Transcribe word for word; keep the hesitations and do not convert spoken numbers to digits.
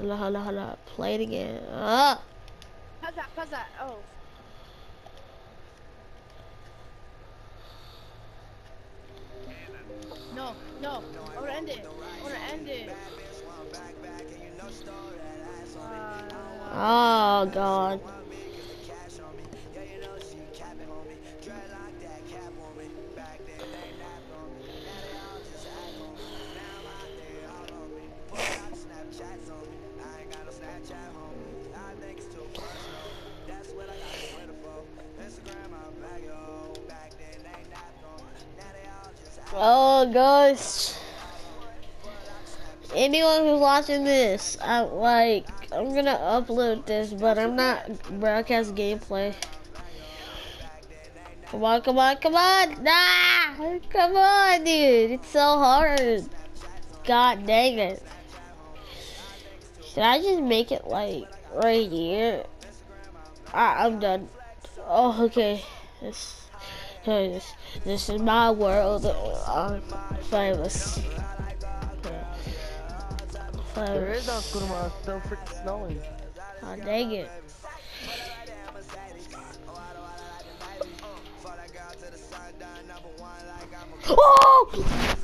Hold on, hold on, hold on. Play it again. Ah. Pause that, pause that. Oh. No, no. I wanna end it. I wanna end it. Uh, Oh God. Oh gosh. Anyone who's watching this, I like I'm gonna upload this, but I'm not broadcast gameplay. Come on, come on, come on! Nah! Come on, dude! It's so hard. God dang it. Should I just make it like right here? I, I'm done. Oh, okay. This, this, this is my world. I'm famous. There is no Kuruma, it's still freaking snowing. Oh, dang it. Oh!